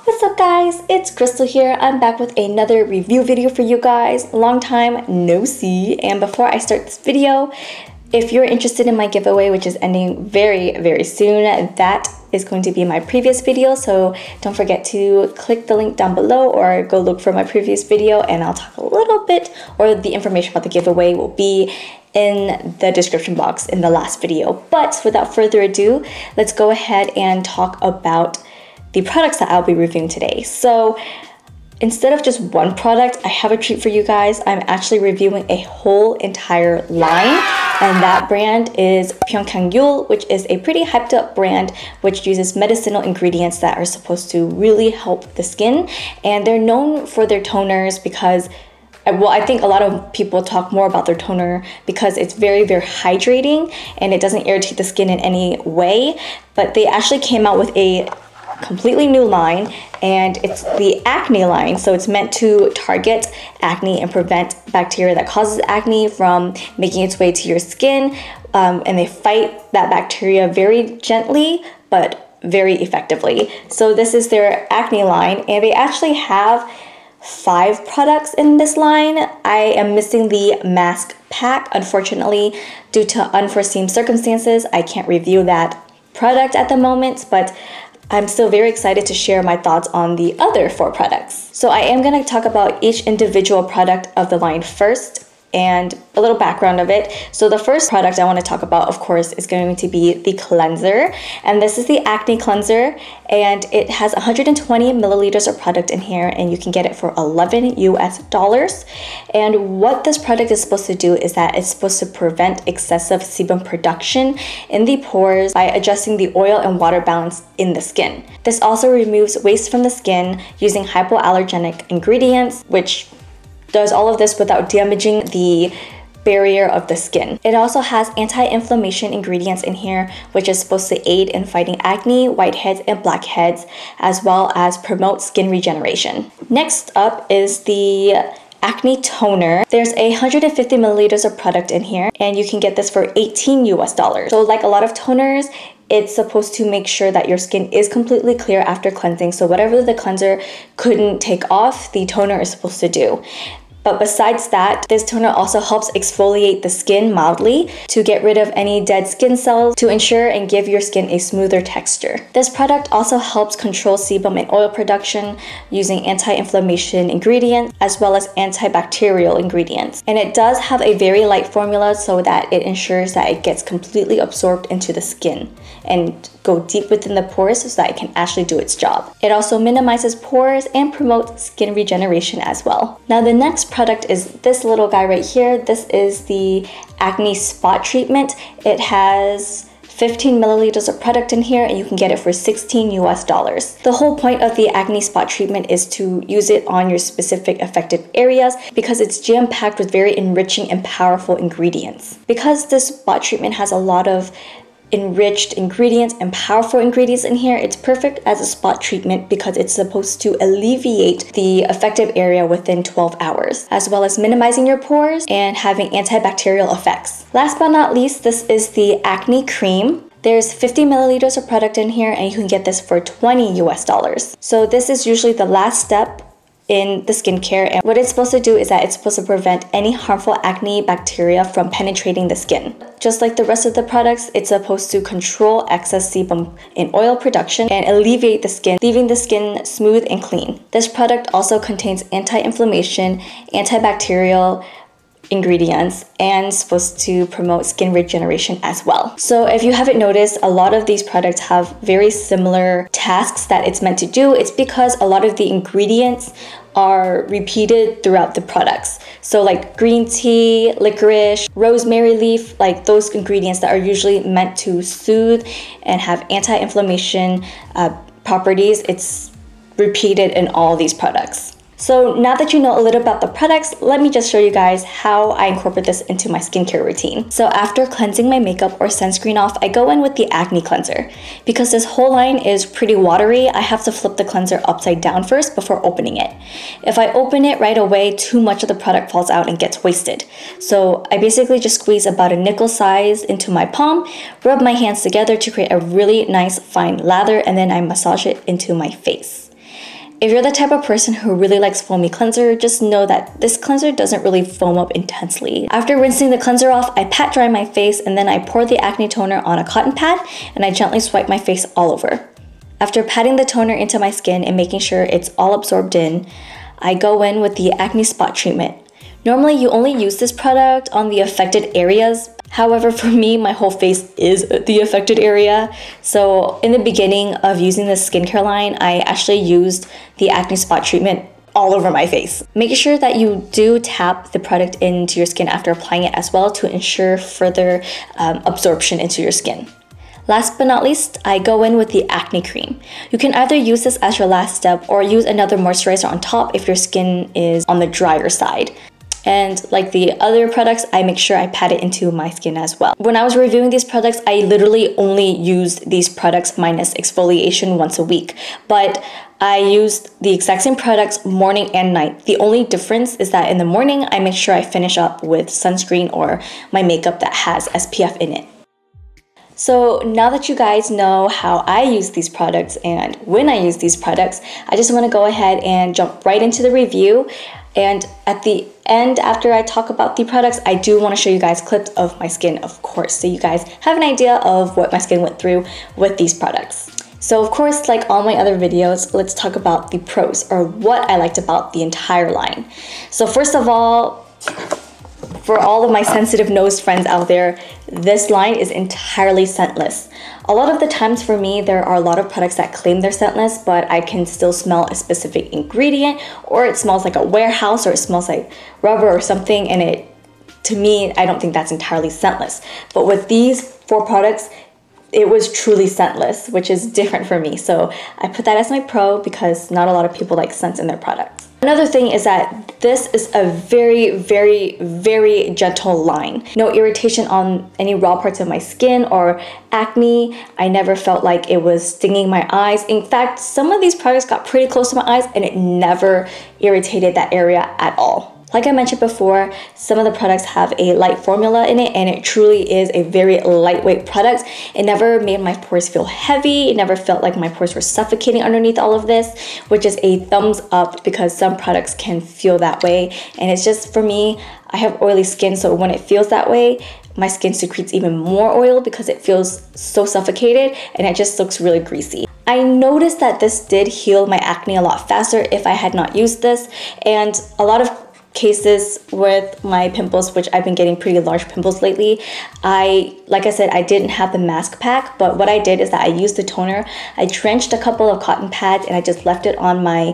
What's up guys, it's Crystal here. I'm back with another review video for you guys. Long time no see. And before I start this video, if you're interested in my giveaway, which is ending very soon, that is going to be my previous video. So don't forget to click the link down below or go look for my previous video and I'll talk a little bit, or the information about the giveaway will be in the description box in the last video. But without further ado, let's go ahead and talk about the products that I'll be reviewing today. So instead of just one product, I have a treat for you guys. I'm actually reviewing a whole entire line, and that brand is Pyunkang Yul, which is a pretty hyped up brand which uses medicinal ingredients that are supposed to really help the skin. And they're known for their toners because, well, I think a lot of people talk more about their toner because it's very hydrating and it doesn't irritate the skin in any way. But they actually came out with a completely new line, and it's the Acne line. So it's meant to target acne and prevent bacteria that causes acne from making its way to your skin, and they fight that bacteria very gently but very effectively. So this is their Acne line, and they actually have 5 products in this line. I am missing the mask pack, unfortunately. Due to unforeseen circumstances, I can't review that product at the moment, but I'm still very excited to share my thoughts on the other 4 products. So I am going to talk about each individual product of the line first and a little background of it. So the first product I want to talk about, of course, is going to be the cleanser. And this is the Acne cleanser, and it has 120 milliliters of product in here, and you can get it for $11 US. And what this product is supposed to do is that it's supposed to prevent excessive sebum production in the pores by adjusting the oil and water balance in the skin. This also removes waste from the skin using hypoallergenic ingredients, which does all of this without damaging the barrier of the skin. It also has anti-inflammation ingredients in here, which is supposed to aid in fighting acne, whiteheads, and blackheads, as well as promote skin regeneration. Next up is the Acne toner. There's 150 milliliters of product in here, and you can get this for $18 US. So like a lot of toners, it's supposed to make sure that your skin is completely clear after cleansing. So whatever the cleanser couldn't take off, the toner is supposed to do. But besides that, this toner also helps exfoliate the skin mildly to get rid of any dead skin cells to ensure and give your skin a smoother texture. This product also helps control sebum and oil production using anti-inflammation ingredients as well as antibacterial ingredients. And it does have a very light formula so that it ensures that it gets completely absorbed into the skin and go deep within the pores so that it can actually do its job. It also minimizes pores and promotes skin regeneration as well. Now the next product is this little guy right here. This is the Acne Spot Treatment. It has 15 milliliters of product in here, and you can get it for $16 US. The whole point of the Acne Spot Treatment is to use it on your specific affected areas because it's jam-packed with very enriching and powerful ingredients. Because this spot treatment has a lot of enriched ingredients and powerful ingredients in here, it's perfect as a spot treatment because it's supposed to alleviate the affected area within 12 hours, as well as minimizing your pores and having antibacterial effects. Last but not least, this is the Acne Cream. There's 50 milliliters of product in here, and you can get this for $20 US. So this is usually the last step in the skincare, and what it's supposed to do is that it's supposed to prevent any harmful acne bacteria from penetrating the skin. Just like the rest of the products, it's supposed to control excess sebum and oil production and alleviate the skin, leaving the skin smooth and clean. This product also contains anti-inflammation, antibacterial ingredients, and supposed to promote skin regeneration as well. So if you haven't noticed, a lot of these products have very similar tasks that it's meant to do. It's because a lot of the ingredients are repeated throughout the products. So like green tea, licorice, rosemary leaf, like those ingredients that are usually meant to soothe and have anti-inflammation properties, it's repeated in all these products. So now that you know a little about the products, let me just show you guys how I incorporate this into my skincare routine. So after cleansing my makeup or sunscreen off, I go in with the Acne cleanser. Because this whole line is pretty watery, I have to flip the cleanser upside down first before opening it. If I open it right away, too much of the product falls out and gets wasted. So I basically just squeeze about a nickel size into my palm, rub my hands together to create a really nice fine lather, and then I massage it into my face. If you're the type of person who really likes foamy cleanser, just know that this cleanser doesn't really foam up intensely. After rinsing the cleanser off, I pat dry my face and then I pour the acne toner on a cotton pad and I gently swipe my face all over. After patting the toner into my skin and making sure it's all absorbed in, I go in with the acne spot treatment. Normally, you only use this product on the affected areas. However, for me, my whole face is the affected area. So in the beginning of using this skincare line, I actually used the acne spot treatment all over my face. Make sure that you do tap the product into your skin after applying it as well to ensure further absorption into your skin. Last but not least, I go in with the acne cream. You can either use this as your last step or use another moisturizer on top if your skin is on the drier side. And like the other products, I make sure I pat it into my skin as well. When I was reviewing these products, I literally only used these products minus exfoliation once a week. But I used the exact same products morning and night. The only difference is that in the morning, I make sure I finish up with sunscreen or my makeup that has SPF in it. So now that you guys know how I use these products and when I use these products, I just want to go ahead and jump right into the review. And at the end, after I talk about the products, I do want to show you guys clips of my skin, of course, so you guys have an idea of what my skin went through with these products. So of course, like all my other videos, let's talk about the pros or what I liked about the entire line. So first of all, for all of my sensitive nose friends out there, this line is entirely scentless. A lot of the times for me, there are a lot of products that claim they're scentless, but I can still smell a specific ingredient, or it smells like a warehouse, or it smells like rubber or something, and to me, I don't think that's entirely scentless. But with these 4 products, it was truly scentless, which is different for me. So I put that as my pro because not a lot of people like scents in their products. Another thing is that this is a very, very, very gentle line. No irritation on any raw parts of my skin or acne. I never felt like it was stinging my eyes. In fact, some of these products got pretty close to my eyes and it never irritated that area at all. Like I mentioned before, some of the products have a light formula in it and it truly is a very lightweight product. It never made my pores feel heavy. It never felt like my pores were suffocating underneath all of this, which is a thumbs up because some products can feel that way. And it's just, for me, I have oily skin, so when it feels that way, my skin secretes even more oil because it feels so suffocated and it just looks really greasy. I noticed that this did heal my acne a lot faster if I had not used this, and a lot of cases with my pimples, which I've been getting pretty large pimples lately, like I said, I didn't have the mask pack, but what I did is that I used the toner. I drenched a couple of cotton pads and I just left it on my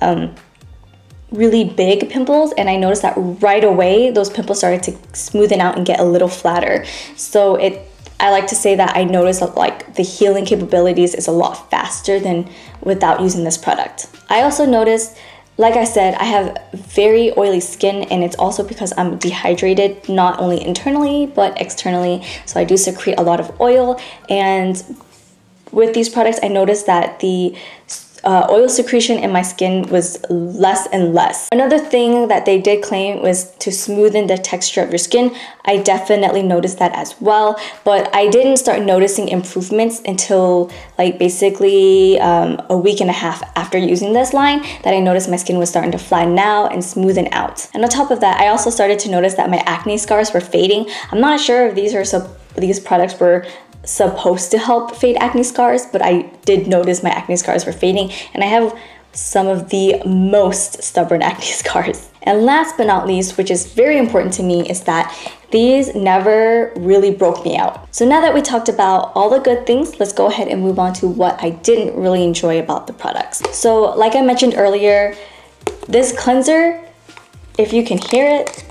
really big pimples, and I noticed that right away those pimples started to smoothen out and get a little flatter. So I like to say that I noticed that like the healing capabilities is a lot faster than without using this product. I also noticed, like I said, I have very oily skin, and it's also because I'm dehydrated, not only internally, but externally. So I do secrete a lot of oil, and with these products, I noticed that the oil secretion in my skin was less and less. Another thing that they did claim was to smoothen the texture of your skin. I definitely noticed that as well, but I didn't start noticing improvements until like basically a week and a half after using this line that I noticed my skin was starting to flatten out and smoothen out. And on top of that, I also started to notice that my acne scars were fading. I'm not sure if these products were supposed to help fade acne scars, but I did notice my acne scars were fading, and I have some of the most stubborn acne scars. And last but not least, which is very important to me, is that these never really broke me out. So now that we talked about all the good things, let's go ahead and move on to what I didn't really enjoy about the products. So like I mentioned earlier, this cleanser, if you can hear it,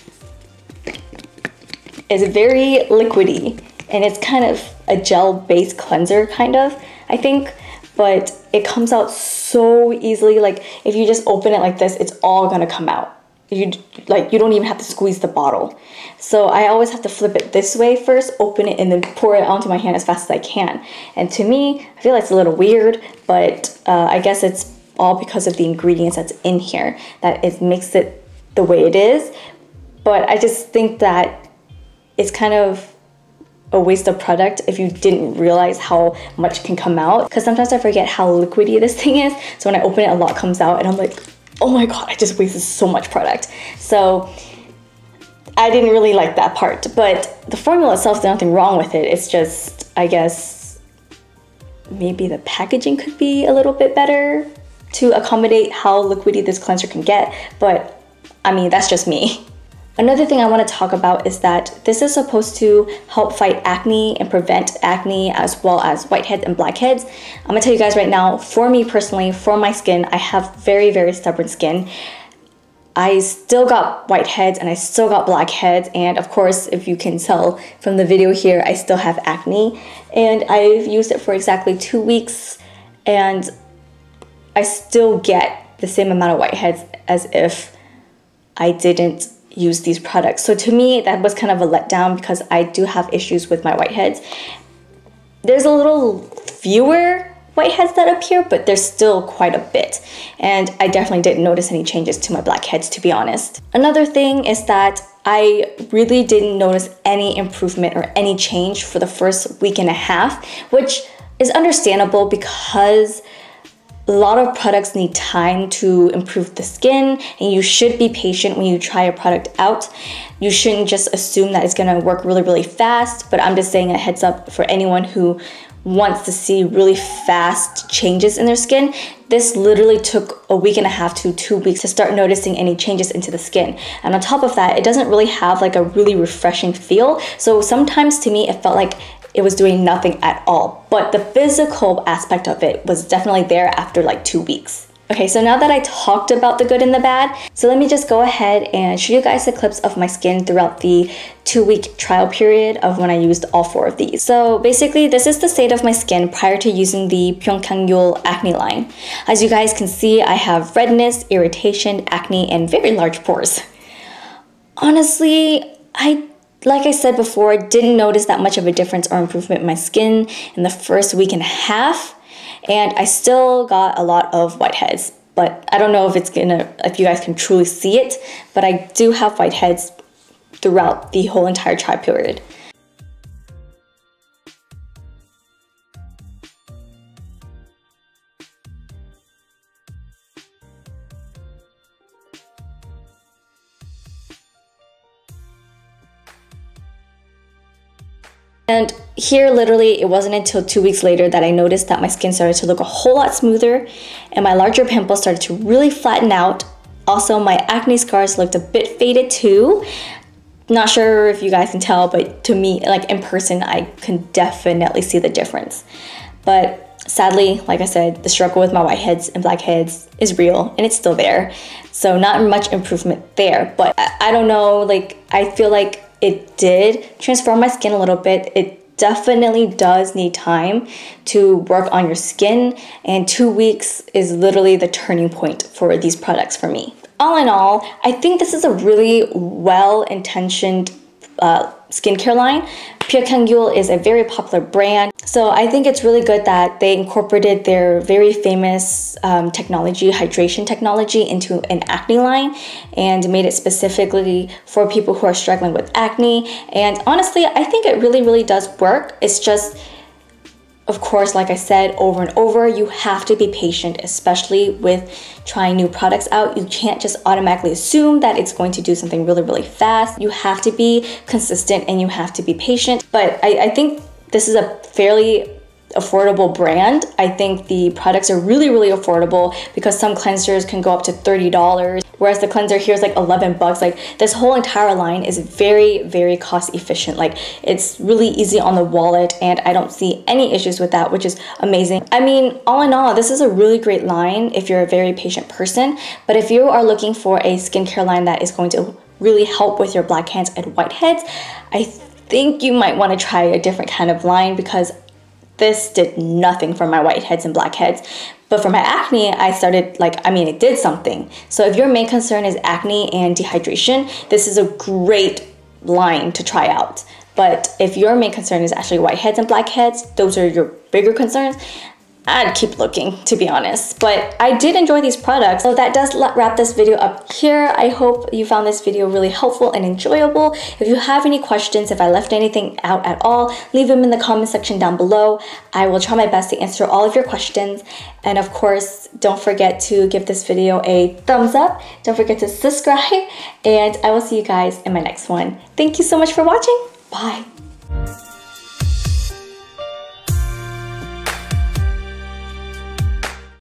is very liquidy. And it's kind of a gel-based cleanser, kind of, I think, but it comes out so easily. Like if you just open it like this, it's all gonna come out. You don't even have to squeeze the bottle. So I always have to flip it this way first, open it, and then pour it onto my hand as fast as I can. And to me, I feel like it's a little weird, but I guess it's all because of the ingredients that's in here that it makes it the way it is. But I just think that it's kind of a waste of product if you didn't realize how much can come out, because sometimes I forget how liquidy this thing is. So when I open it, a lot comes out and I'm like, oh my god, I just wasted so much product. So I didn't really like that part, but the formula itself, there's nothing wrong with it. It's just, I guess, maybe the packaging could be a little bit better to accommodate how liquidy this cleanser can get, but I mean, that's just me. Another thing I want to talk about is that this is supposed to help fight acne and prevent acne as well as whiteheads and blackheads. I'm gonna tell you guys right now, for me personally, for my skin, I have very, very stubborn skin. I still got whiteheads and I still got blackheads, and of course, if you can tell from the video here, I still have acne, and I've used it for exactly 2 weeks and I still get the same amount of whiteheads as if I didn't use these products. So to me, that was kind of a letdown because I do have issues with my whiteheads. There's a little fewer whiteheads that appear, but there's still quite a bit. And I definitely didn't notice any changes to my blackheads, to be honest. Another thing is that I really didn't notice any improvement or any change for the first week and a half, which is understandable because a lot of products need time to improve the skin, and you should be patient when you try a product out. You shouldn't just assume that it's gonna work really, really fast, but I'm just saying a heads up for anyone who wants to see really fast changes in their skin. This literally took a week and a half to 2 weeks to start noticing any changes into the skin. And on top of that, it doesn't really have like a really refreshing feel. So sometimes to me, it felt like it was doing nothing at all. But the physical aspect of it was definitely there after like 2 weeks. Okay, so now that I talked about the good and the bad, so let me just go ahead and show you guys the clips of my skin throughout the 2-week trial period of when I used all 4 of these. So basically, this is the state of my skin prior to using the Pyunkang Yul acne line. As you guys can see, I have redness, irritation, acne, and very large pores. Honestly, like I said before, didn't notice that much of a difference or improvement in my skin in the first week and a half. And I still got a lot of whiteheads, but I don't know if you guys can truly see it, but I do have whiteheads throughout the whole entire trial period. And here, literally, it wasn't until 2 weeks later that I noticed that my skin started to look a whole lot smoother and my larger pimples started to really flatten out. Also, my acne scars looked a bit faded too. Not sure if you guys can tell, but to me, like in person, I can definitely see the difference. But sadly, like I said, the struggle with my whiteheads and blackheads is real and it's still there. So not much improvement there, but I don't know, like I feel like it did transform my skin a little bit. It definitely does need time to work on your skin, and 2 weeks is literally the turning point for these products for me. All in all, I think this is a really well-intentioned skincare line. Pyunkang Yul is a very popular brand, so I think it's really good that they incorporated their very famous hydration technology into an acne line and made it specifically for people who are struggling with acne. And honestly, I think it really, really does work. It's just, of course, like I said over and over, you have to be patient, especially with trying new products out. You can't just automatically assume that it's going to do something really, really fast. You have to be consistent and you have to be patient. But I think this is a fairly affordable brand. I think the products are really, really affordable because some cleansers can go up to $30, whereas the cleanser here is like 11 bucks. Like this whole entire line is very, very cost efficient. Like it's really easy on the wallet and I don't see any issues with that, which is amazing. I mean, all in all, this is a really great line if you're a very patient person, but if you are looking for a skincare line that is going to really help with your blackheads and whiteheads, I think you might want to try a different kind of line because this did nothing for my whiteheads and blackheads. But for my acne, it did something. So if your main concern is acne and dehydration, this is a great line to try out. But if your main concern is actually whiteheads and blackheads, those are your bigger concerns, I'd keep looking, to be honest. But I did enjoy these products. So that does wrap this video up here. I hope you found this video really helpful and enjoyable. If you have any questions, if I left anything out at all, leave them in the comment section down below. I will try my best to answer all of your questions. And of course, don't forget to give this video a thumbs up. Don't forget to subscribe. And I will see you guys in my next one. Thank you so much for watching. Bye.